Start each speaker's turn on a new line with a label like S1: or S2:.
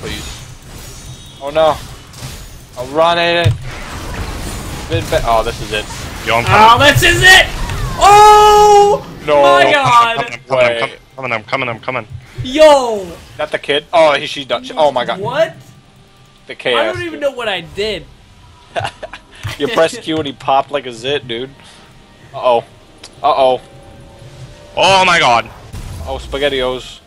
S1: please. Oh no. I'll run it. Oh, this is it.
S2: Yo, I'm coming.
S3: Oh, this is it! Oh!
S1: No.
S3: My god!
S2: I'm coming.
S3: Yo!
S1: Not the kid. Oh, she's done. Oh my god.
S3: What?
S1: The chaos.
S3: I don't even know what I did.
S1: You pressed Q and he popped like a zit, dude. Uh-oh. Uh-oh.
S2: Oh my god.
S1: Oh, SpaghettiOs.